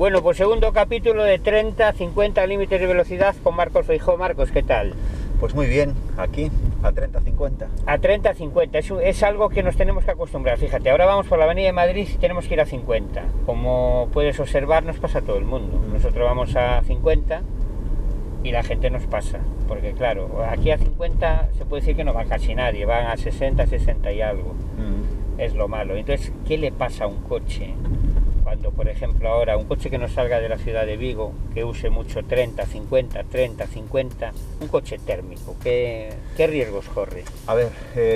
Bueno, pues segundo capítulo de 30-50 límites de velocidad con Marcos Feijó. Marcos, ¿qué tal? Pues muy bien, aquí, a 30-50. A 30-50, es algo que nos tenemos que acostumbrar. Fíjate, ahora vamos por la avenida de Madrid y tenemos que ir a 50. Como puedes observar, nos pasa a todo el mundo. Nosotros vamos a 50 y la gente nos pasa. Porque claro, aquí a 50 se puede decir que no va casi nadie, van a 60, 60 y algo. Es lo malo. Entonces, ¿qué le pasa a un coche? Cuando, por ejemplo, ahora un coche que no salga de la ciudad de Vigo, que use mucho 30-50, 30-50, un coche térmico, ¿qué riesgos corre? A ver,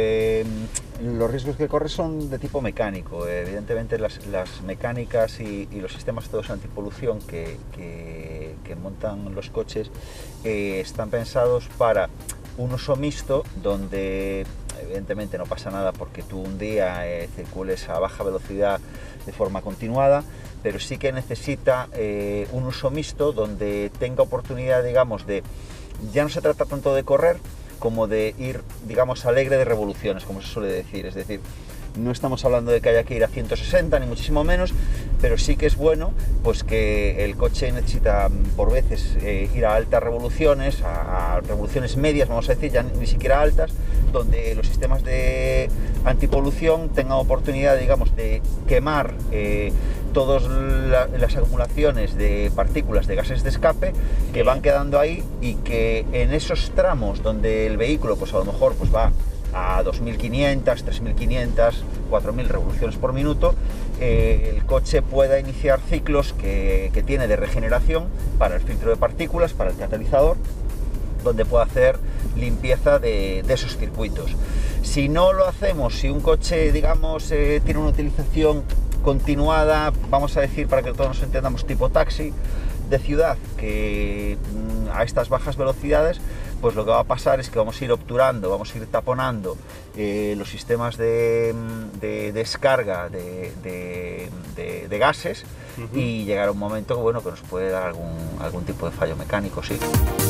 los riesgos que corre son de tipo mecánico. Evidentemente las mecánicas y los sistemas todos antipolución que montan los coches están pensados para un uso mixto, donde evidentemente no pasa nada porque tú un día circules a baja velocidad de forma continuada, pero sí que necesita un uso mixto donde tenga oportunidad, digamos, de, ya no se trata tanto de correr como de ir, digamos, alegre de revoluciones, como se suele decir. Es decir, no estamos hablando de que haya que ir a 160 ni muchísimo menos, pero sí que es bueno pues que el coche necesita por veces ir a altas revoluciones, a revoluciones medias, vamos a decir, ya ni siquiera altas, donde los sistemas de antipolución tengan oportunidad, digamos, de quemar todas las acumulaciones de partículas de gases de escape que van quedando ahí, y que en esos tramos donde el vehículo pues a lo mejor pues va a 2.500, 3.500, 4.000 revoluciones por minuto, el coche pueda iniciar ciclos que tiene de regeneración para el filtro de partículas, para el catalizador, donde pueda hacer limpieza de esos circuitos. Si no lo hacemos, si un coche, digamos, tiene una utilización continuada, vamos a decir, para que todos nos entendamos, tipo taxi de ciudad, que a estas bajas velocidades, pues lo que va a pasar es que vamos a ir obturando, vamos a ir taponando los sistemas de descarga de gases, y llegará un momento que, bueno, que nos puede dar algún tipo de fallo mecánico, sí.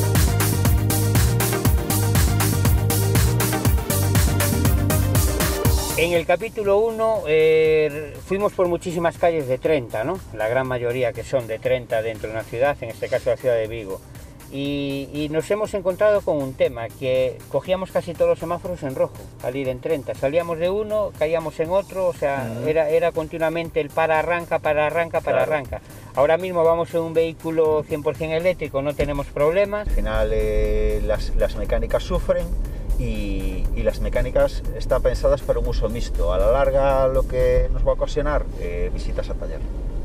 En el capítulo 1 fuimos por muchísimas calles de 30, ¿no? La gran mayoría que son de 30 dentro de una ciudad, en este caso la ciudad de Vigo. Y nos hemos encontrado con un tema, que cogíamos casi todos los semáforos en rojo al ir en 30. Salíamos de uno, caíamos en otro, o sea, era continuamente el para-arranca, para-arranca, para-arranca. Ahora mismo vamos en un vehículo 100% eléctrico, no tenemos problemas. Al final las mecánicas sufren, y las mecánicas están pensadas para un uso mixto. A la larga, lo que nos va a ocasionar visitas a taller.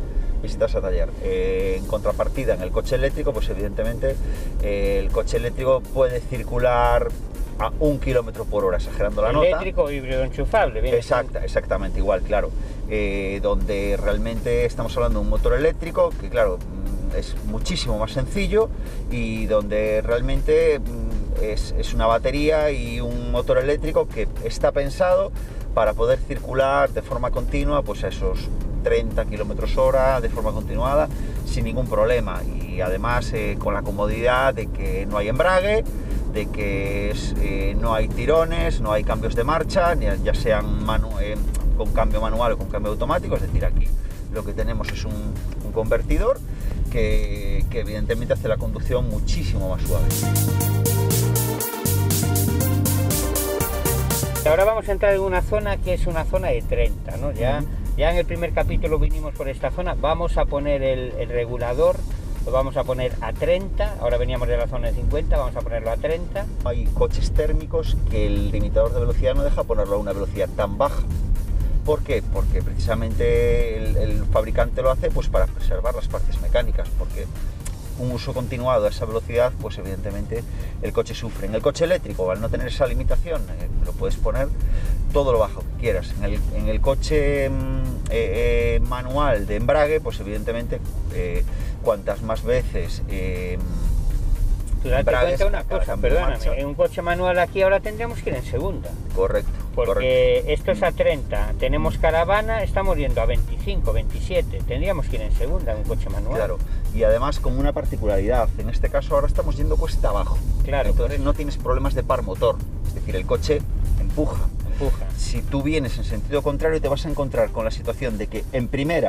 En contrapartida, en el coche eléctrico, pues evidentemente el coche eléctrico puede circular a 1 km por hora, exagerando la nota. Eléctrico, híbrido, enchufable. Bien. Exactamente igual, claro. Donde realmente estamos hablando de un motor eléctrico, que claro, es muchísimo más sencillo, y donde realmente es una batería y un motor eléctrico que está pensado para poder circular de forma continua, pues a esos 30 km hora de forma continuada sin ningún problema, y además con la comodidad de que no hay embrague, de que no hay tirones, no hay cambios de marcha, ya sean con cambio manual o con cambio automático. Es decir, aquí lo que tenemos es un convertidor que evidentemente hace la conducción muchísimo más suave. Ahora vamos a entrar en una zona que es una zona de 30, ¿no? Ya en el primer capítulo vinimos por esta zona. Vamos a poner el regulador, lo vamos a poner a 30, ahora veníamos de la zona de 50, vamos a ponerlo a 30. Hay coches térmicos que el limitador de velocidad no deja ponerlo a una velocidad tan baja. ¿Por qué? Porque precisamente el fabricante lo hace pues para preservar las partes mecánicas, porque un uso continuado a esa velocidad, pues evidentemente el coche sufre. En el coche eléctrico, al no tener esa limitación, lo puedes poner todo lo bajo que quieras. En el coche manual de embrague, pues evidentemente cuantas más veces Tú date cuenta una cosa, perdóname, en un coche manual aquí ahora tendríamos que ir en segunda. Correcto. Porque esto es a 30, tenemos caravana, estamos yendo a 25, 27, tendríamos que ir en segunda en un coche manual. Claro, y además con una particularidad, en este caso ahora estamos yendo cuesta abajo. Claro. Entonces no tienes problemas de par motor, es decir, el coche empuja. Si tú vienes en sentido contrario, te vas a encontrar con la situación de que en primera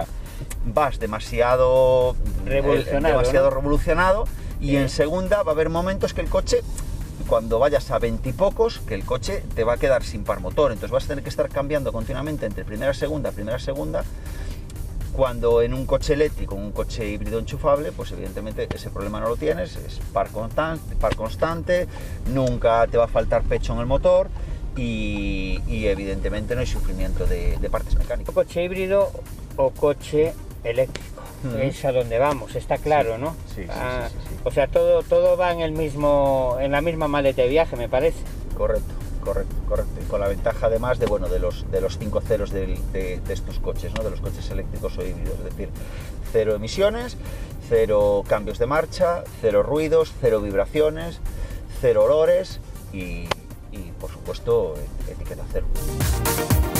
vas demasiado Revolucionado, ¿no? revolucionado, y Sí. en segunda va a haber momentos que el coche, cuando vayas a 20 y pocos, que el coche te va a quedar sin par motor, entonces vas a tener que estar cambiando continuamente entre primera y segunda, cuando en un coche eléctrico, un coche híbrido enchufable, pues evidentemente ese problema no lo tienes, es par constante, nunca te va a faltar pecho en el motor, y evidentemente no hay sufrimiento de partes mecánicas. Coche híbrido o coche eléctrico. Es a donde vamos, está claro, Sí, ¿no? sí, Ah, sí. O sea, todo va en la misma maleta de viaje, me parece. Correcto. Y con la ventaja además de, bueno, de los 5 ceros de estos coches, ¿no? De los coches eléctricos o híbridos, es decir, 0 emisiones, 0 cambios de marcha, 0 ruidos, 0 vibraciones, 0 olores y por supuesto etiqueta cero.